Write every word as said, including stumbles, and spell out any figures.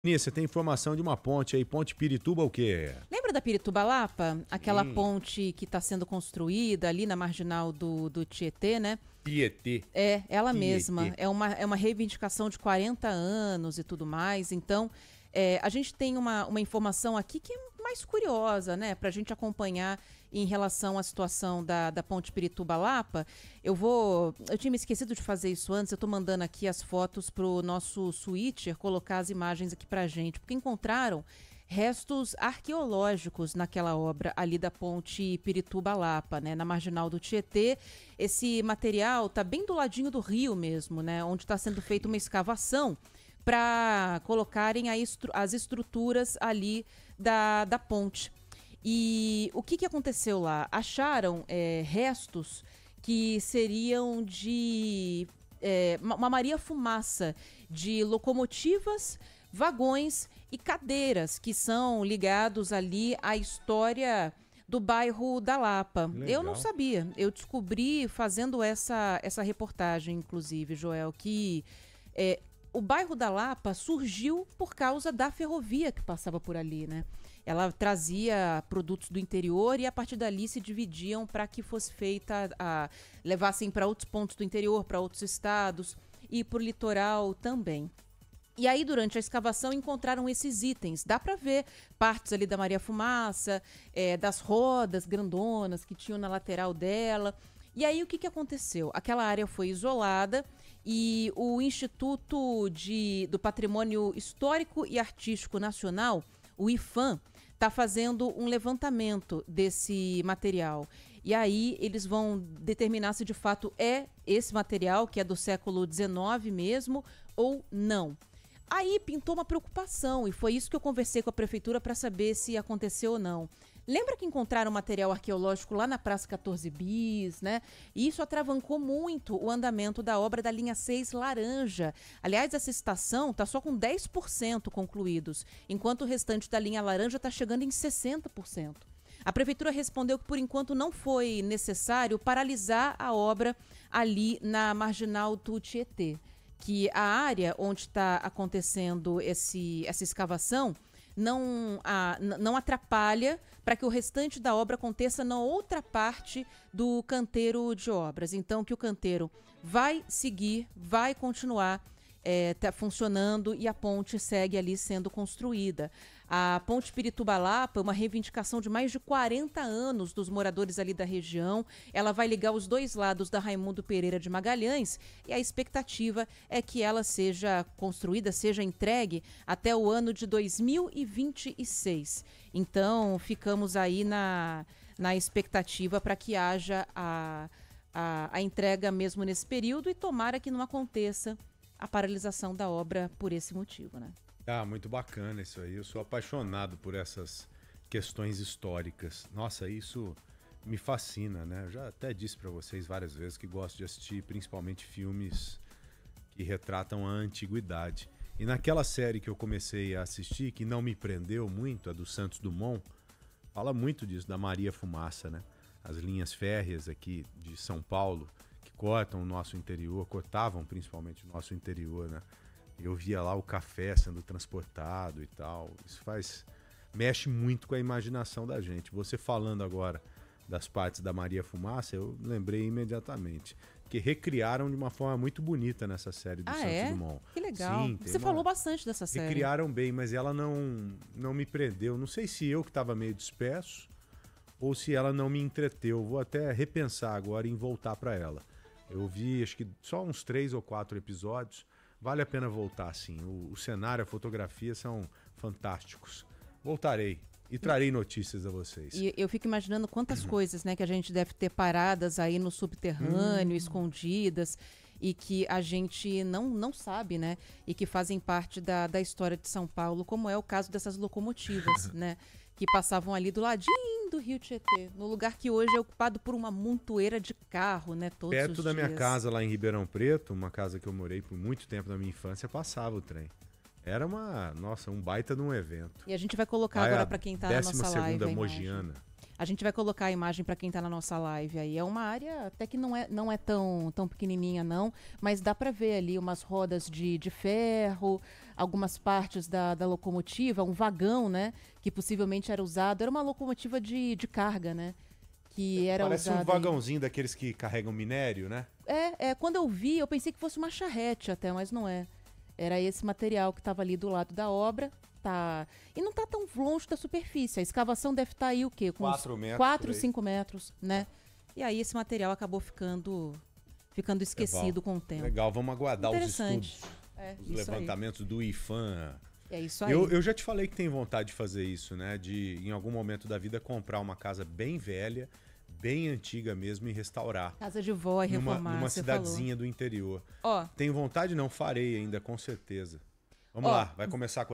Nisso, você tem informação de uma ponte aí, Ponte Pirituba o quê? Lembra da Pirituba Lapa? Aquela Sim. ponte que está sendo construída ali na marginal do, do Tietê, né? Tietê. É, ela Tietê. mesma. É uma, é uma reivindicação de quarenta anos e tudo mais. Então, é, a gente tem uma, uma informação aqui que é mais curiosa, né? Para a gente acompanhar em relação à situação da, da Ponte Pirituba Lapa. Eu vou... Eu tinha me esquecido de fazer isso antes. Eu estou mandando aqui as fotos para o nosso switcher colocar as imagens aqui para a gente. Porque encontraram restos arqueológicos naquela obra ali da Ponte Pirituba Lapa, né, na marginal do Tietê. Esse material tá bem do ladinho do rio mesmo, né, onde está sendo feita uma escavação para colocarem a estru- as estruturas ali da, da ponte. E o que, que aconteceu lá? Acharam é, restos que seriam de é, uma Maria Fumaça de locomotivas, vagões e cadeiras que são ligados ali à história do bairro da Lapa. Legal. Eu não sabia. Eu descobri fazendo essa, essa reportagem, inclusive, Joel, que é, o bairro da Lapa surgiu por causa da ferrovia que passava por ali, né? Ela trazia produtos do interior e a partir dali se dividiam para que fosse feita, a, levassem para outros pontos do interior, para outros estados e para o litoral também. E aí, durante a escavação, encontraram esses itens. Dá para ver partes ali da Maria Fumaça, é, das rodas grandonas que tinham na lateral dela. E aí, o que, que aconteceu? Aquela área foi isolada e o Instituto de, do Patrimônio Histórico e Artístico Nacional, o IFAM, está fazendo um levantamento desse material. E aí eles vão determinar se de fato é esse material, que é do século dezenove mesmo, ou não. Aí pintou uma preocupação e foi isso que eu conversei com a prefeitura para saber se aconteceu ou não. Lembra que encontraram material arqueológico lá na Praça quatorze Bis, né? E isso atravancou muito o andamento da obra da linha seis Laranja. Aliás, essa estação está só com dez por cento concluídos, enquanto o restante da linha Laranja está chegando em sessenta por cento. A prefeitura respondeu que por enquanto não foi necessário paralisar a obra ali na marginal do Tietê, que a área onde está acontecendo esse, essa escavação não, a, não atrapalha para que o restante da obra aconteça na outra parte do canteiro de obras. Então, que o canteiro vai seguir, vai continuar É, tá funcionando e a ponte segue ali sendo construída. A Ponte Pirituba Lapa é uma reivindicação de mais de quarenta anos dos moradores ali da região. Ela vai ligar os dois lados da Raimundo Pereira de Magalhães e a expectativa é que ela seja construída, seja entregue até o ano de dois mil e vinte e seis. Então, ficamos aí na, na expectativa para que haja a, a, a entrega mesmo nesse período e tomara que não aconteça a paralisação da obra por esse motivo, né? Ah, muito bacana isso aí. Eu sou apaixonado por essas questões históricas. Nossa, isso me fascina, né? Eu já até disse para vocês várias vezes que gosto de assistir principalmente filmes que retratam a antiguidade. E naquela série que eu comecei a assistir, que não me prendeu muito, a do Santos Dumont, fala muito disso, da Maria Fumaça, né? As linhas férreas aqui de São Paulo, cortam o nosso interior, cortavam principalmente o nosso interior, né? Eu via lá o café sendo transportado e tal. Isso faz... mexe muito com a imaginação da gente. Você falando agora das partes da Maria Fumaça, eu lembrei imediatamente. Que recriaram de uma forma muito bonita nessa série do ah, Santos é? Dumont. Que legal. Sim, Você uma... falou bastante dessa série. Recriaram bem, mas ela não, não me prendeu. Não sei se eu que estava meio disperso ou se ela não me entreteu. Vou até repensar agora em voltar para ela. Eu vi, acho que só uns três ou quatro episódios. Vale a pena voltar, sim. O, o cenário, a fotografia são fantásticos. Voltarei e trarei notícias a vocês. E eu fico imaginando quantas coisas, né, que a gente deve ter paradas aí no subterrâneo, hum. escondidas, e que a gente não, não sabe, né? E que fazem parte da, da história de São Paulo, como é o caso dessas locomotivas, né? Que passavam ali do ladinho do Rio Tietê, no lugar que hoje é ocupado por uma montoeira de carro, né? Todos Perto os da dias. minha casa lá em Ribeirão Preto, uma casa que eu morei por muito tempo na minha infância, passava o trem. Era uma, nossa, um baita de um evento. E a gente vai colocar ah, agora é para quem tá na nossa live. décima segunda Mogiana. A gente vai colocar a imagem para quem está na nossa live aí. É uma área até que não é, não é tão, tão pequenininha não, mas dá para ver ali umas rodas de, de ferro, algumas partes da, da locomotiva, um vagão, né? Que possivelmente era usado. Era uma locomotiva de, de carga, né? Que era Parece usada um vagãozinho aí. daqueles que carregam minério, né? É, é, quando eu vi, eu pensei que fosse uma charrete até, mas não é. Era esse material que estava ali do lado da obra. Tá. E não tá tão longe da superfície. A escavação deve estar aí o quê? Com Quatro metros, quatro, por aí. cinco metros, né? E aí esse material acabou ficando, ficando esquecido Legal. com o tempo. Legal, vamos aguardar os Interessante. estudos, É, os isso levantamentos do IFAM. aí. É isso aí. Eu, eu já te falei que tem vontade de fazer isso, né? De, em algum momento da vida, comprar uma casa bem velha, bem antiga mesmo e restaurar. Casa de vó e Numa, reformar, numa você cidadezinha do interior. falou. Ó, Tenho vontade? Não, farei ainda, com certeza. Vamos Ó, lá, vai começar com